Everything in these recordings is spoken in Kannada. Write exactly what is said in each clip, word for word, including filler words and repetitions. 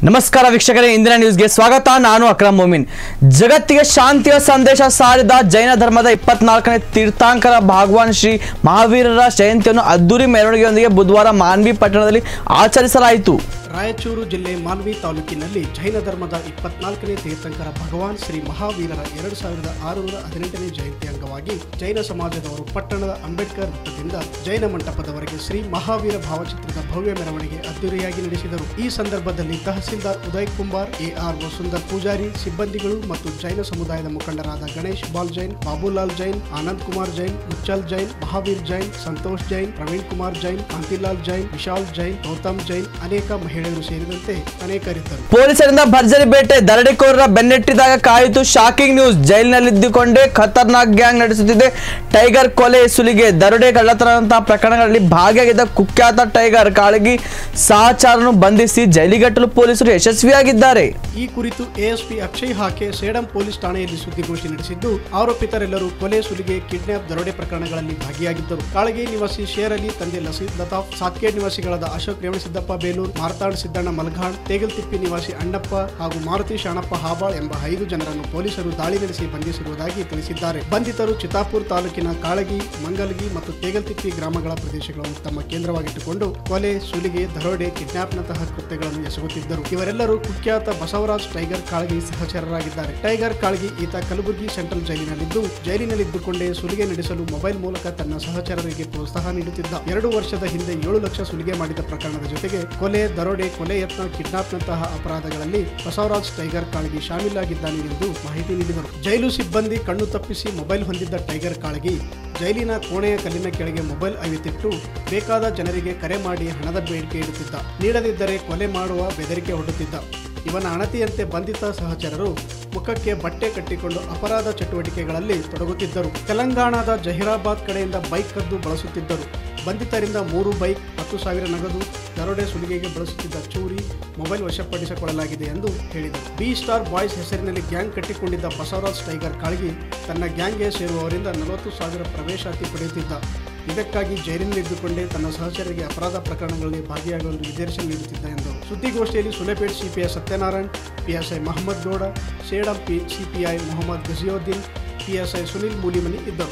ನಮಸ್ಕಾರ ವೀಕ್ಷಕರೇ, ಇಂದಿನ ನ್ಯೂಸ್ಗೆ ಸ್ವಾಗತ. ನಾನು ಅಕ್ರಮ್ ಮೊಮಿನ್. ಜಗತ್ತಿಗೆ ಶಾಂತಿಯ ಸಂದೇಶ ಸಾರಿದ ಜೈನ ಧರ್ಮದ ಇಪ್ಪತ್ನಾಲ್ಕನೇ ತೀರ್ಥಂಕರ ಭಗವಾನ್ ಶ್ರೀ ಮಹಾವೀರರ ಜಯಂತಿಯನ್ನು ಅದ್ದೂರಿ ಮೆರವಣಿಗೆಯೊಂದಿಗೆ ಬುಧವಾರ ಮಾನ್ವಿ ಪಟ್ಟಣದಲ್ಲಿ ಆಚರಿಸಲಾಯಿತು. ರಾಯಚೂರು ಜಿಲ್ಲೆ ಮಾನ್ವಿ ತಾಲೂಕಿನಲ್ಲಿ ಜೈನ ಧರ್ಮದ ಇಪ್ಪತ್ನಾಲ್ಕನೇ ತೀರ್ಥಂಕರ ಭಗವಾನ್ ಶ್ರೀ ಮಹಾವೀರರ ಎರಡು ಸಾವಿರದ ಆರುನೂರ ಹದಿನೆಂಟನೇ ಜಯಂತಿ ಅಂಗವಾಗಿ ಜೈನ ಸಮಾಜದವರು ಪಟ್ಟಣದ ಅಂಬೇಡ್ಕರ್ ವೃತ್ತದಿಂದ ಜೈನ ಮಂಟಪದವರೆಗೆ ಶ್ರೀ ಮಹಾವೀರ ಭಾವಚಿತ್ರದ ಭವ್ಯ ಮೆರವಣಿಗೆ ಅದ್ದೂರಿಯಾಗಿ ನಡೆಸಿದರು. ಈ ಸಂದರ್ಭದಲ್ಲಿ ತಹಸೀಲ್ದಾರ್ ಉದಯ್ ಕುಮಾರ್, ಎಆರ್ ವಸುಂಧರ್ ಪೂಜಾರಿ, ಸಿಬ್ಬಂದಿಗಳು ಮತ್ತು ಜೈನ ಸಮುದಾಯದ ಮುಖಂಡರಾದ ಗಣೇಶ್ ಬಾಲ್ ಜೈನ್, ಬಾಬುಲಾಲ್ ಜೈನ್, ಆನಂದ್ ಕುಮಾರ್ ಜೈನ್, ಮುಚ್ಚಲ್ ಜೈನ್, ಮಹಾವೀರ್ ಜೈನ್, ಸಂತೋಷ್ ಜೈನ್, ಪ್ರವೀಣ್ ಕುಮಾರ್ ಜೈನ್, ಕಾಂತಿಲಾಲ್ ಜೈನ್, ವಿಶಾಲ್ ಜೈನ್, ಗೌತಮ್ ಜೈನ್, ಅನೇಕ ಮಹಿಳೆಯರು ಸೇರಿದಂತೆ ಅನೇಕರಿದ್ದರು. ಪೊಲೀಸರಿಂದ ಭರ್ಜರಿ ಬೇಟೆ, ದರೋಡೆಕೋರರ ಬೆನ್ನಟ್ಟಿದಾಗ ಕಾಯಿತು. Shocking news. ಜೈಲಿನಲ್ಲಿದ್ದುಕೊಂಡೇ ಖತರ್ನಾಕ್ ಗ್ಯಾಂಗ್ ನಡೆಸುತ್ತಿದೆ ಟೈಗರ್ ಕೊಲೆ, ಸುಲಿಗೆ, ದರೋಡೆ, ಕಳ್ಳತನದಂತಹ ಪ್ರಕರಣಗಳಲ್ಲಿ ಭಾಗಿಯಾಗಿದ್ದ ಕುಖ್ಯಾತ ಟೈಗರ್ ಕಾಳಗಿ ಸಹಚರನ್ನು ಬಂಧಿಸಿ ಜೈಲಿಗಟ್ಟಲು ಪೊಲೀಸರು ಯಶಸ್ವಿಯಾಗಿದ್ದಾರೆ. ಈ ಕುರಿತು ಎಎಸ್ಪಿ ಅಕ್ಷಯ್ ಹಾಕೆ ಸೇಡಂ ಪೊಲೀಸ್ ಠಾಣೆಯಲ್ಲಿ ಸುದ್ದಿಗೋಷ್ಠಿ ನಡೆಸಿದ್ದು, ಆರೋಪಿತರೆಲ್ಲರೂ ಕೊಲೆ, ಸುಲಿಗೆ, ಕಿಡ್ನಾಪ್, ದರೋಡೆ ಪ್ರಕರಣಗಳಲ್ಲಿ ಭಾಗಿಯಾಗಿದ್ದರು. ಕಾಳಗಿ ನಿವಾಸಿ ಶೇರ್ ಅಲಿ, ತಂದೆ ಲಸೀದ್ ಲತಾಫ್, ಸಾತ್ಕೇಡ್ ನಿವಾಸಿಗಳಾದ ಅಶೋಕ್ ರೇವಣಸಿದ್ದಪ್ಪ ಬೇಲೂರ್, ಮಾರ್ತಾಂಡ್ ಸಿದ್ದಣ್ಣ ಮಲ್ಘಾಣ್, ತೇಗಲ್ತಿಪ್ಪಿ ನಿವಾಸಿ ಅಣ್ಣಪ್ಪ ಹಾಗೂ ಮಾರುತಿ ಶಾಣಪ್ಪ ಹಾಬಾಳ್ ಎಂಬ ಐದು ಜನರನ್ನು ಪೊಲೀಸರು ದಾಳಿ ನಡೆಸಿ ಬಂಧಿಸಿರುವುದಾಗಿ ತಿಳಿಸಿದ್ದಾರೆ. ಬಂಧಿತರು ಚಿತ್ತಾಪುರ್ ತಾಲೂಕಿನ ಕಾಳಗಿ, ಮಂಗಲ್ಗಿ ಮತ್ತು ತೇಗಲ್ತಿಪ್ಪಿ ಗ್ರಾಮಗಳ ಪ್ರದೇಶಗಳನ್ನು ತಮ್ಮ ಕೇಂದ್ರವಾಗಿಟ್ಟುಕೊಂಡು ಕೊಲೆ, ಸುಲಿಗೆ, ದರೋಡೆ, ಕಿಡ್ನಾಪ್ನಂತಹ ಕೃತ್ಯಗಳನ್ನು ಎಸಗುತ್ತಿದ್ದರು. ಇವರೆಲ್ಲರೂ ಕುಖ್ಯಾತ ಬಸವರಾಜ್ ಟೈಗರ್ ಕಾಳಗಿ ಸಹಚರರಾಗಿದ್ದಾರೆ. ಟೈಗರ್ ಕಾಳಗಿ ಈತ ಕಲಬುರಗಿ ಸೆಂಟ್ರಲ್ ಜೈಲಿನಲ್ಲಿದ್ದು, ಜೈಲಿನಲ್ಲಿದ್ದುಕೊಂಡೇ ಸುಲಿಗೆ ನಡೆಸಲು ಮೊಬೈಲ್ ಮೂಲಕ ತನ್ನ ಸಹಚರರಿಗೆ ಪ್ರೋತ್ಸಾಹ ನೀಡುತ್ತಿದ್ದ. ಎರಡು ವರ್ಷದ ಹಿಂದೆ ಏಳು ಲಕ್ಷ ಸುಲಿಗೆ ಮಾಡಿದ ಪ್ರಕರಣದ ಜೊತೆಗೆ ಕೊಲೆ, ದರೋಡೆ, ಕೊಲೆ ಯತ್ನ, ಕಿಡ್ನಾಪ್ನಂತಹ ಅಪರಾಧಗಳಲ್ಲಿ ಬಸವರಾಜ್ ಟೈಗರ್ ಕಾಳಗಿ ಶಾಮೀಲಾಗಿದ್ದಾನೆ ಎಂದು ಮಾಹಿತಿ ನೀಡಿದರು. ಜೈಲು ಸಿಬ್ಬಂದಿ ಕಣ್ಣು ತಪ್ಪಿಸಿ ಮೊಬೈಲ್ ಹೊಂದಿದ್ದ ಟೈಗರ್ ಕಾಳಗಿ ಜೈಲಿನ ಕೋಣೆಯ ಕಲ್ಲಿನ ಕೆಳಗೆ ಮೊಬೈಲ್ ಅವಿತಿಟ್ಟು ಬೇಕಾದ ಜನರಿಗೆ ಕರೆ ಮಾಡಿ ಹಣದ ಬೇಡಿಕೆ ಇಡುತ್ತಿದ್ದ. ನೀಡದಿದ್ದರೆ ಕೊಲೆ ಮಾಡುವ ಬೆದರಿಕೆ ಒಡ್ಡುತ್ತಿದ್ದ. ಇವನ ಅಣತಿಯಂತೆ ಬಂಧಿತ ಸಹಚರರು ಮುಖಕ್ಕೆ ಬಟ್ಟೆ ಕಟ್ಟಿಕೊಂಡು ಅಪರಾಧ ಚಟುವಟಿಕೆಗಳಲ್ಲಿ ತೊಡಗುತ್ತಿದ್ದರು. ತೆಲಂಗಾಣದ ಜಹೀರಾಬಾದ್ ಕಡೆಯಿಂದ ಬೈಕ್ ಕದ್ದು ಬಳಸುತ್ತಿದ್ದರು. ಬಂಧಿತರಿಂದ ಮೂರು ಬೈಕ್, ಹತ್ತು ಸಾವಿರ ನಗದು, ದರೋಡೆ, ಸುಲಿಗೆಗೆ ಬಳಸುತ್ತಿದ್ದ ಚೂರಿ, ಮೊಬೈಲ್ ವಶಪಡಿಸಿಕೊಳ್ಳಲಾಗಿದೆ ಎಂದು ಹೇಳಿದರು. ಬಿ ಸ್ಟಾರ್ ಬಾಯ್ಸ್ ಹೆಸರಿನಲ್ಲಿ ಗ್ಯಾಂಗ್ ಕಟ್ಟಿಕೊಂಡಿದ್ದ ಬಸವರಾಜ್ ಟೈಗರ್ ಕಾಳಗಿ ತನ್ನ ಗ್ಯಾಂಗ್ಗೆ ಸೇರುವವರಿಂದ ನಲವತ್ತು ಸಾವಿರ ಪ್ರವೇಶಾತಿ ಪಡೆಯುತ್ತಿದ್ದ. ಇದಕ್ಕಾಗಿ ಜೈಲಿನಲ್ಲಿದ್ದುಕೊಂಡೇ ತನ್ನ ಸಹಚರರಿಗೆ ಅಪರಾಧ ಪ್ರಕರಣಗಳಲ್ಲಿ ಭಾಗಿಯಾಗಲು ನಿರ್ದೇಶನ ನೀಡುತ್ತಿದ್ದ ಎಂದರು. ಸುದ್ದಿಗೋಷ್ಠಿಯಲ್ಲಿ Sulepet CPI Satyanarayan, PSI Mohammad Gowda, Sedam P CPI Mohammed Gaziuddin, PSI Sunil Mulimani ಇದ್ದರು.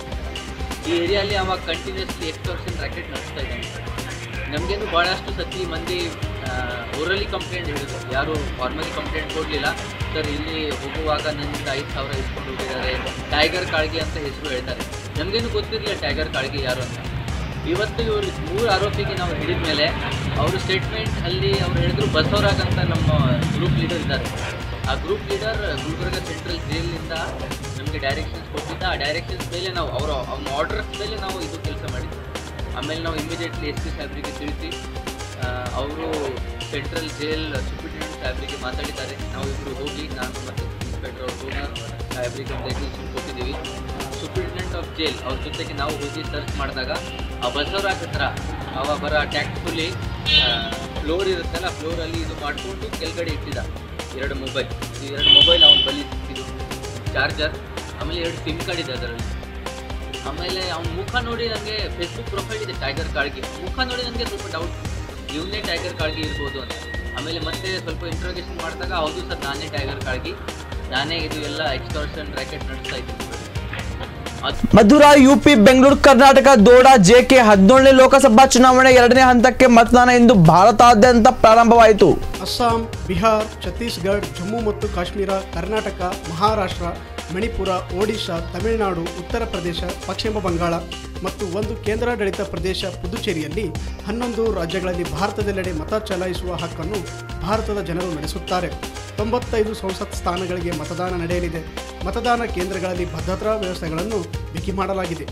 ಈ ಏರಿಯಲ್ಲಿ ಅವಾಗ ಕಂಟಿನ್ಯೂಸ್ಲಿ ಎಕ್ಸ್ಟೋರ್ಷನ್ ರ್ಯಾಕೆಟ್ ನಡೆಸ್ತಾ ಇದ್ದಾನೆ. ನಮಗೇನು ಭಾಳಷ್ಟು ಸತಿ ಮಂದಿ ಓರಲಿ ಕಂಪ್ಲೇಂಟ್ ಹೇಳಿದ್ರು, ಯಾರು ಫಾರ್ಮಲಿ ಕಂಪ್ಲೇಂಟ್ ಕೊಡಲಿಲ್ಲ. ಸರ್ ಇಲ್ಲಿ ಹೋಗುವಾಗ ನನ್ನಿಂದ ಐದು ಸಾವಿರ ಇಸ್ಕೊಂಡು ಹೋಗಿದ್ದಾರೆ, ಟೈಗರ್ ಕಾಳಗಿ ಅಂತ ಹೆಸರು ಹೇಳ್ತಾರೆ. ನಮಗೇನು ಗೊತ್ತಿರಲಿಲ್ಲ ಟೈಗರ್ ಕಾಳಗಿ ಯಾರು ಅಂತ. ಇವತ್ತು ಇವರು ಮೂರು ಆರೋಪಿಗೆ ನಾವು ಹಿಡಿದ ಮೇಲೆ ಅವರು ಸ್ಟೇಟ್ಮೆಂಟ್ ಅಲ್ಲಿ ಅವ್ರು ಹೇಳಿದ್ರು ಬಸವರಾಜ್ ಅಂತ ನಮ್ಮ ಗ್ರೂಪ್ ಲೀಡರ್ ಇದ್ದಾರೆ. ಆ ಗ್ರೂಪ್ ಲೀಡರ್ ಗುಲ್ಬರ್ಗ ಸೆಂಟ್ರಲ್ ಜೈಲಿನಿಂದ ನಮಗೆ ಡೈರೆಕ್ಷನ್ಸ್ ಕೊಟ್ಟಿದ್ದ. ಆ ಡೈರೆಕ್ಷನ್ಸ್ ಮೇಲೆ ನಾವು ಅವರ ಅವ್ನ ಆರ್ಡರ್ಸ್ ಮೇಲೆ ನಾವು ಇದು ಕೆಲಸ ಮಾಡಿದ್ವಿ. ಆಮೇಲೆ ನಾವು ಇಮಿಡಿಯೇಟ್ಲಿ ಎಸ್ ಪಿ ಸಾಹೇಬ್ರಿಗೆ ತಿಳಿಸಿ ಅವರು ಸೆಂಟ್ರಲ್ ಜೈಲ್ ಸೂಪರಿಂಟೆಂಡೆಂಟ್ ಸಾಹೇಬ್ರಿಗೆ ಮಾತಾಡಿದ್ದಾರೆ. ನಾವು ಇಬ್ಬರು ಹೋಗಿ ನಾನು ಮತ್ತು ಇನ್ಸ್ಪೆಕ್ಟರ್ ಓನರ್ ಸಾಹೇಬ್ರಿಗೆ ಒಂದು ಎಕ್ಸಿಬಿಷನ್ ಕೊಟ್ಟಿದ್ದೀವಿ. ಸೂಪರಿಂಟೆಂಡೆಂಟ್ ಆಫ್ ಜೈಲ್ ಅವ್ರ ಜೊತೆಗೆ ನಾವು ಹೋಗಿ ಸರ್ಚ್ ಮಾಡಿದಾಗ ಆ ಬಸವರಾಜ್ ಹತ್ರ ಅವ ಬರೋ ಟ್ಯಾಕ್ಟ್ಫುಲ್ಲಿ ಫ್ಲೋರ್ ಇರುತ್ತಲ್ಲ, ಫ್ಲೋರಲ್ಲಿ ಇದು ಮಾಡಿಕೊಂಡು ಕೆಳಗಡೆ ಇಟ್ಟಿದ್ದ ಎರಡು ಮೊಬೈಲ್. ಈ ಎರಡು ಮೊಬೈಲ್ ಅವ್ನು ಬಲಿ ಸಿಕ್ಕಿದ್ದು, ಚಾರ್ಜರ್, ಆಮೇಲೆ ಎರಡು ಸಿಮ್ ಕಾರ್ಡ್ ಇದೆ ಅದರಲ್ಲಿ. ಆಮೇಲೆ ಅವ್ನ ಮುಖ ನೋಡಿ ನನಗೆ ಫೇಸ್ಬುಕ್ ಪ್ರೊಫೈಲ್ ಇದೆ ಟೈಗರ್ ಕಾಳಗಿ, ಮುಖ ನೋಡಿ ನನಗೆ ಸ್ವಲ್ಪ ಡೌಟ್, ಇವನೇ ಟೈಗರ್ ಕಾಳಗಿ ಇರ್ಬೋದು ಅಂತ. ಆಮೇಲೆ ಮತ್ತೆ ಸ್ವಲ್ಪ ಇಂಟ್ರೋಗೇಷನ್ ಮಾಡಿದಾಗ ಹೌದು ಸರ್ ನಾನೇ ಟೈಗರ್ ಕಾಳಗಿ, ನಾನೇ ಇದು ಎಲ್ಲ ಎಕ್ಸ್ಟೋರ್ಷನ್ ರ್ಯಾಕೆಟ್ ನಡೆಸ್ತಾ ಇದ್ದೀನಿ. ಮಧುರಾ, ಯುಪಿ, ಬೆಂಗಳೂರು, ಕರ್ನಾಟಕ, ದೋಡಾ, ಜೆಕೆ ಹದಿನೇಳನೇ ಲೋಕಸಭಾ ಚುನಾವಣೆ ಎರಡನೇ ಹಂತಕ್ಕೆ ಮತದಾನ ಇಂದು ಭಾರತಾದ್ಯಂತ ಪ್ರಾರಂಭವಾಯಿತು. ಅಸ್ಸಾಂ, ಬಿಹಾರ್, ಛತ್ತೀಸ್ಗಢ, ಜಮ್ಮು ಮತ್ತು ಕಾಶ್ಮೀರ, ಕರ್ನಾಟಕ, ಮಹಾರಾಷ್ಟ್ರ, ಮಣಿಪುರ, ಒಡಿಶಾ, ತಮಿಳುನಾಡು, ಉತ್ತರ ಪ್ರದೇಶ, ಪಶ್ಚಿಮ ಬಂಗಾಳ ಮತ್ತು ಒಂದು ಕೇಂದ್ರಾಡಳಿತ ಪ್ರದೇಶ ಪುದುಚೇರಿಯಲ್ಲಿ ಹನ್ನೊಂದು ರಾಜ್ಯಗಳಲ್ಲಿ ಭಾರತದೆಲ್ಲೆಡೆ ಮತ ಚಲಾಯಿಸುವ ಹಕ್ಕನ್ನು ಭಾರತದ ಜನರು ನಡೆಸುತ್ತಾರೆ. ತೊಂಬತ್ತೈದು ಸಂಸತ್ ಸ್ಥಾನಗಳಿಗೆ ಮತದಾನ ನಡೆಯಲಿದೆ. ಮತದಾನ ಕೇಂದ್ರಗಳಲ್ಲಿ ಭದ್ರತಾ ವ್ಯವಸ್ಥೆಗಳನ್ನು ಬಿಗಿ ಮಾಡಲಾಗಿದೆ.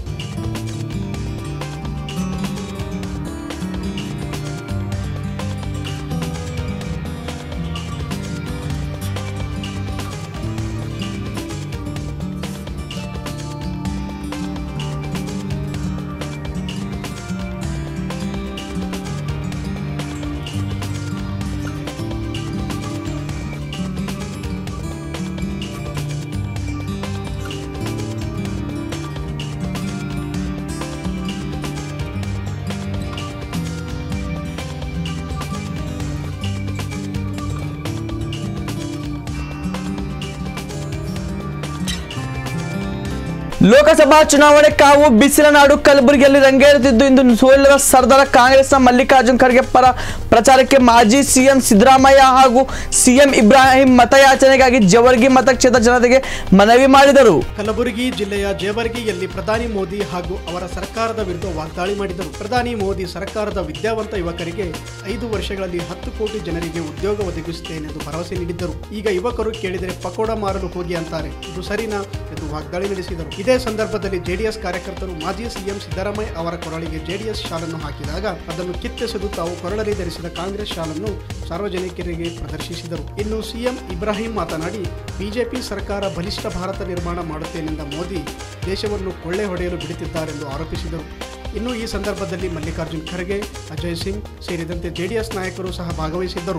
ಲೋಕಸಭಾ ಚುನಾವಣೆ ಕಾವು ಬಿಸಿಲ ನಾಡು ಕಲಬುರಗಿಯಲ್ಲಿ ರಂಗೇರುತ್ತಿದ್ದು ಇಂದು ಸೋಲಿನ ಸರ್ದಾರ ಕಾಂಗ್ರೆಸ್ನ ಮಲ್ಲಿಕಾರ್ಜುನ್ ಖರ್ಗೆ ಪರ ಪ್ರಚಾರಕ್ಕೆ ಮಾಜಿ ಸಿಎಂ ಸಿದ್ದರಾಮಯ್ಯ ಹಾಗೂ ಸಿಎಂ ಇಬ್ರಾಹಿಂ ಮತಯಾಚನೆಗಾಗಿ ಜೇವರ್ಗಿ ಮತಕ್ಷೇತ್ರ ಜನತೆಗೆ ಮನವಿ ಮಾಡಿದರು. ಕಲಬುರಗಿ ಜಿಲ್ಲೆಯ ಜೇವರ್ಗಿಯಲ್ಲಿ ಪ್ರಧಾನಿ ಮೋದಿ ಹಾಗೂ ಅವರ ಸರ್ಕಾರದ ವಿರುದ್ಧ ವಾಗ್ದಾಳಿ ಮಾಡಿದರು. ಪ್ರಧಾನಿ ಮೋದಿ ಸರ್ಕಾರದ ವಿದ್ಯಾವಂತ ಯುವಕರಿಗೆ ಐದು ವರ್ಷಗಳಲ್ಲಿ ಹತ್ತು ಕೋಟಿ ಜನರಿಗೆ ಉದ್ಯೋಗ ಒದಗಿಸುತ್ತೇನೆ ಎಂದು ಭರವಸೆ ನೀಡಿದ್ದರು. ಈಗ ಯುವಕರು ಕೇಳಿದರೆ ಪಕೋಡ ಮಾರಲು ಹೋಗಿ ಅಂತಾರೆ. ಇದು ಸರಿನಾ ಎಂದು ವಾಗ್ದಾಳಿ ನಡೆಸಿದರು. ಇದೇ ಸಂದರ್ಭದಲ್ಲಿ ಜೆಡಿಎಸ್ ಕಾರ್ಯಕರ್ತರು ಮಾಜಿ ಸಿಎಂ ಸಿದ್ದರಾಮಯ್ಯ ಅವರ ಕೊರಳಿಗೆ ಜೆಡಿಎಸ್ ಶಾಲನ್ನು ಹಾಕಿದಾಗ ಅದನ್ನು ಕಿತ್ತೆಸೆದು ತಾವು ಕೊರಳಲ್ಲಿ ಧರಿಸಿದ ಕಾಂಗ್ರೆಸ್ ಶಾಲನ್ನು ಸಾರ್ವಜನಿಕರಿಗೆ ಪ್ರದರ್ಶಿಸಿದರು. ಇನ್ನು ಸಿಎಂ ಇಬ್ರಾಹಿಂ ಮಾತನಾಡಿ, ಬಿಜೆಪಿ ಸರ್ಕಾರ ಬಲಿಷ್ಠ ಭಾರತ ನಿರ್ಮಾಣ ಮಾಡುತ್ತೇನೆಂದ ಮೋದಿ ದೇಶವನ್ನು ಕೊಳ್ಳೆ ಹೊಡೆಯಲು ಬಿಡುತ್ತಿದ್ದಾರೆಂದು ಆರೋಪಿಸಿದರು. ಇನ್ನು ಈ ಸಂದರ್ಭದಲ್ಲಿ ಮಲ್ಲಿಕಾರ್ಜುನ್ ಖರ್ಗೆ, ಅಜಯ್ ಸಿಂಗ್ ಸೇರಿದಂತೆ ಜೆಡಿಎಸ್ ನಾಯಕರು ಸಹ ಭಾಗವಹಿಸಿದ್ದರು.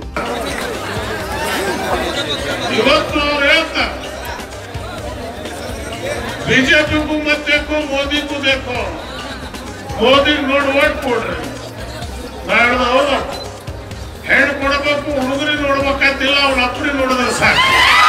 बीजेपी को मत देखो, मोदी को देखो. मोदी नोड वोट ಕೊಡ್ರಿ. ನಾಡ್ದವರು ಹೆಣ್ಣು ಕೊಡಬೇಕು, ಹುಡುಗರಿ ನೋಡ್ಬೇಕಾದಿಲ್ಲ, ಅವ್ರ ಅಪ್ಪರಿ ನೋಡಿದ್ರೆ ಸಾಕು.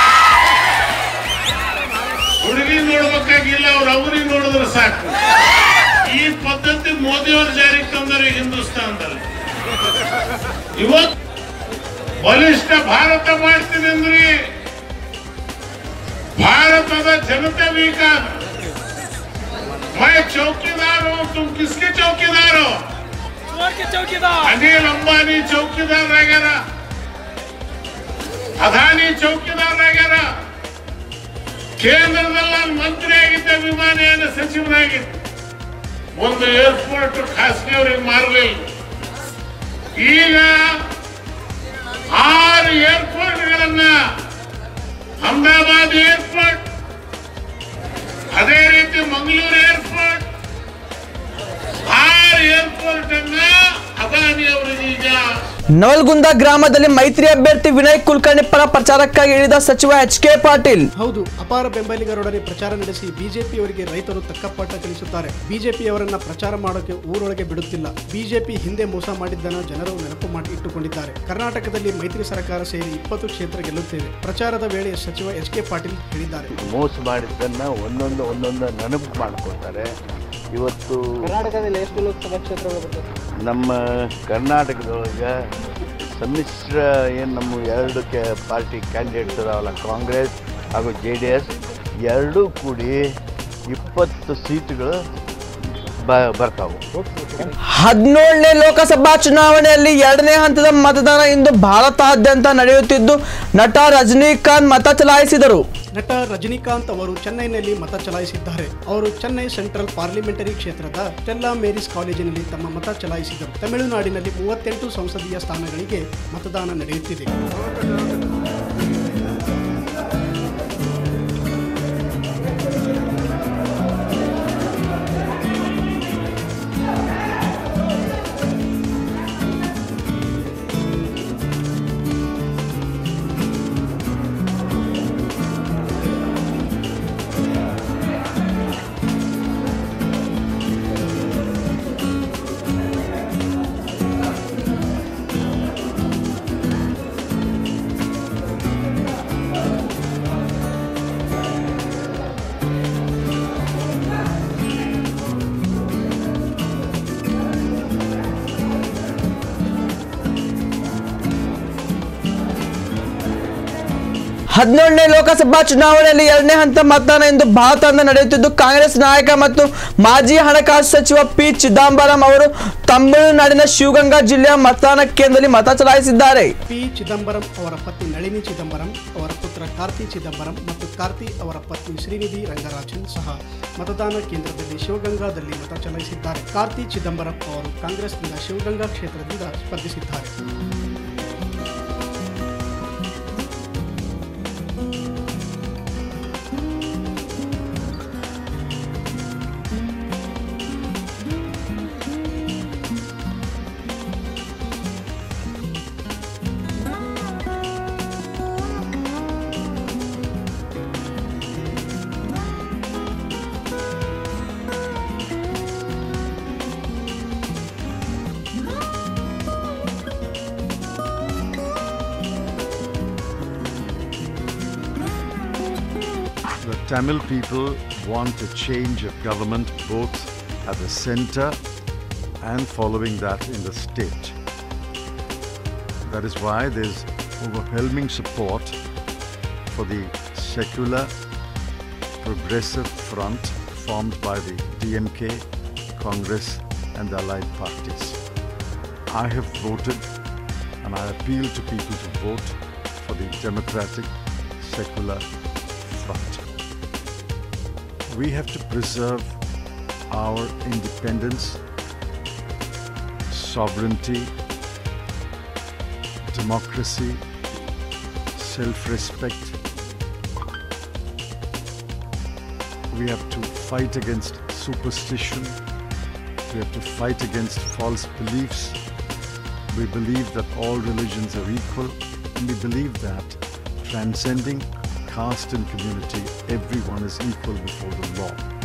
ಹುಡುಗಿ ನೋಡ್ಬೇಕಾಗಿಲ್ಲ, ಅವ್ರ ಅವ್ರಿ ನೋಡಿದ್ರೆ ಸಾಕು. ಈ ಪದ್ಧತಿ ಮೋದಿಯವರು ಜಾರಿಗೆ ತಂದರೆ ಹಿಂದೂಸ್ತಾನದಲ್ಲಿ. ಇವತ್ತು ಬಲಿಷ್ಠ ಭಾರತ ಮಾಡ್ತೀನಿ ಅಂದ್ರಿ, भारत जनता भी का मैं चौकीदार हूं, तुम किसके चौकीदार हो? के चौकीदार अनिल अंबानी चौकीदार रहेगा, अदानी चौकीदार रहेगा. ಕೇಂದ್ರದಲ್ಲಿ ಮಂತ್ರಿ ಆಗಿದ್ದ, ವಿಮಾನಯಾನ ಸಚಿವನಾಗಿದ್ದ, ಒಂದು ಏರ್ಪೋರ್ಟ್ ಖಾಸಗಿಯವರಿಗೆ ಮಾರಲಿಲ್ಲ. ಈಗ ಆರು ಏರ್ಪೋರ್ಟ್ಗಳನ್ನ, ಅಹಮದಾಬಾದ್ ಏರ್ಪೋರ್ಟ್, ಅದೇ ರೀತಿ ಮಂಗಳೂರು ಏರ್ಪೋರ್ಟ್, ಆರು ಏರ್ಪೋರ್ಟ್ ಅನ್ನ ಅದಾನಿ ಅವರಿಗೆ ಈಗ. ನವಲ್ಗುಂದ ಗ್ರಾಮದಲ್ಲಿ ಮೈತ್ರಿ ಅಭ್ಯರ್ಥಿ ವಿನಯ್ ಕುಲಕರ್ಣಿ ಪರ ಪ್ರಚಾರಕ್ಕಾಗಿ ಇಳಿದ ಸಚಿವ ಎಚ್ ಕೆ ಪಾಟೀಲ್. ಹೌದು, ಅಪಾರ ಬೆಂಬಲಿಗರೊಡನೆ ಪ್ರಚಾರ ನಡೆಸಿ ಬಿಜೆಪಿಯವರಿಗೆ ರೈತರು ತಕ್ಕ ಪಾಠ ಕಲಿಸುತ್ತಾರೆ. ಬಿಜೆಪಿಯವರನ್ನ ಪ್ರಚಾರ ಮಾಡೋಕೆ ಊರೊಳಗೆ ಬಿಡುತ್ತಿಲ್ಲ. ಬಿಜೆಪಿ ಹಿಂದೆ ಮೋಸ ಮಾಡಿದ್ದನ್ನು ಜನರು ನೆನಪು ಮಾಡಿ ಇಟ್ಟುಕೊಂಡಿದ್ದಾರೆ. ಕರ್ನಾಟಕದಲ್ಲಿ ಮೈತ್ರಿ ಸರ್ಕಾರ ಸೇರಿ ಇಪ್ಪತ್ತು ಕ್ಷೇತ್ರ ಗೆಲ್ಲುತ್ತೇವೆ. ಪ್ರಚಾರದ ವೇಳೆ ಸಚಿವ ಎಚ್ ಕೆ ಪಾಟೀಲ್ ಹೇಳಿದ್ದಾರೆ. ಮೋಸ ಮಾಡಿದ್ದನ್ನ ಒಂದೊಂದು ಒಂದೊಂದು ನೆನಪು ಮಾಡಿಕೊಳ್ತಾರೆ. ಇವತ್ತು ಕರ್ನಾಟಕದಲ್ಲಿ ಎಷ್ಟು ಲೋಕಸಭಾ ಕ್ಷೇತ್ರಗಳು ಬರ್ತದೆ? ನಮ್ಮ ಕರ್ನಾಟಕದೊಳಗೆ ಸಮ್ಮಿಶ್ರ ಏನು ನಮ್ಮ ಎರಡು ಕೆ ಪಾರ್ಟಿ ಕ್ಯಾಂಡಿಡೇಟ್ಸ್ ಇದಾವಲ್ಲ, ಕಾಂಗ್ರೆಸ್ ಹಾಗೂ ಜೆ ಡಿ ಎಸ್ ಎರಡೂ ಕೂಡಿ ಇಪ್ಪತ್ತು ಸೀಟುಗಳು ಬ ಬರ್ತಾವೆ. ಹದಿನೇಳನೇ ಲೋಕಸಭಾ ಚುನಾವಣೆಯಲ್ಲಿ ಎರಡನೇ ಹಂತದ ಮತದಾನ ಇಂದು ಭಾರತಾದ್ಯಂತ ನಡೆಯುತ್ತಿದ್ದು ನಟ ರಜನಿಕಾಂತ್ ಮತ ಚಲಾಯಿಸಿದರು. ನಟ ರಜನಿಕಾಂತ್ ಅವರು ಚೆನ್ನೈನಲ್ಲಿ ಮತ ಚಲಾಯಿಸಿದ್ದಾರೆ. ಅವರು ಚೆನ್ನೈ ಸೆಂಟ್ರಲ್ ಪಾರ್ಲಿಮೆಂಟರಿ ಕ್ಷೇತ್ರದ ಸ್ಟೆಲ್ಲಾ ಮೇರಿಸ್ ಕಾಲೇಜಿನಲ್ಲಿ ತಮ್ಮ ಮತ ಚಲಾಯಿಸಿದರು. ತಮಿಳುನಾಡಿನಲ್ಲಿ ಮೂವತ್ತೆಂಟು ಸಂಸದೀಯ ಸ್ಥಾನಗಳಿಗೆ ಮತದಾನ ನಡೆಯುತ್ತಿದೆ. ಹದಿನೇಳನೇ ಲೋಕಸಭಾ ಚುನಾವಣೆಯಲ್ಲಿ ಎರಡನೇ ಹಂತ ಮತದಾನ ಇಂದು ಭಾರತದಿಂದ ನಡೆಯುತ್ತಿದ್ದು ಕಾಂಗ್ರೆಸ್ ನಾಯಕ ಮತ್ತು ಮಾಜಿ ಹಣಕಾಸು ಸಚಿವ ಪಿ ಚಿದಂಬರಂ ಅವರು ತಮಿಳುನಾಡಿನ ಶಿವಗಂಗಾ ಜಿಲ್ಲೆಯ ಮತದಾನ ಕೇಂದ್ರದಲ್ಲಿ ಮತ ಚಲಾಯಿಸಿದ್ದಾರೆ. ಪಿ ಚಿದಂಬರಂ ಅವರ ಪತ್ನಿ ನಳಿನಿ ಚಿದಂಬರಂ, ಅವರ ಪುತ್ರ ಕಾರ್ತಿ ಚಿದಂಬರಂ ಮತ್ತು ಕಾರ್ತಿ ಅವರ ಪತ್ನಿ ಶ್ರೀನಿಧಿ ರಂಗರಾಜನ್ ಸಹ ಮತದಾನ ಕೇಂದ್ರದಲ್ಲಿ ಶಿವಗಂಗಾದಲ್ಲಿ ಮತ ಚಲಾಯಿಸಿದ್ದಾರೆ. ಕಾರ್ತಿ ಚಿದಂಬರಂ ಅವರು ಕಾಂಗ್ರೆಸ್ನಿಂದ ಶಿವಗಂಗಾ ಕ್ಷೇತ್ರದಿಂದ ಸ್ಪರ್ಧಿಸಿದ್ದಾರೆ. The Tamil people want a change of government both at the center and following that in the state. That is why there's overwhelming support for the secular progressive front formed by the D M K, Congress and the allied parties. I have voted and I appeal to people to vote for the democratic secular front. We have to preserve our independence, sovereignty, democracy, self-respect. We have to fight against superstition. We have to fight against false beliefs. We believe that all religions are equal, and we believe that transcending caste and community, everyone is equal before the law.